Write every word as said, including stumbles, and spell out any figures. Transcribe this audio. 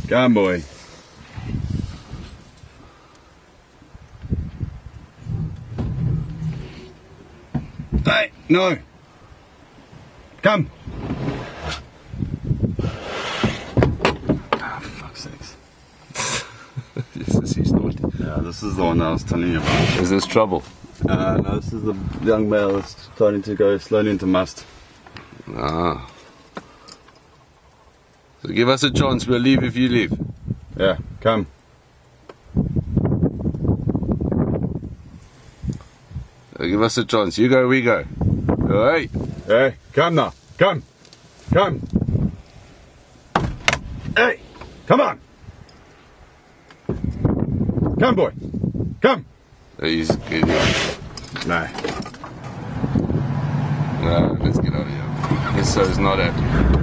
Come, boy. Hey, no. Come. Ah, fuck's sakes. This is he's naughty. Yeah, this is the one I was telling you about. Is this trouble? Uh, no, this is the young male that's starting to go slowly into must. Ah. So give us a chance, we'll leave if you leave. Yeah, come. So give us a chance, you go, we go. Alright. Hey, come now. Come. Come. Hey, come on. Come, boy. Come. He's good. No. No, let's get out of here. This is not happy.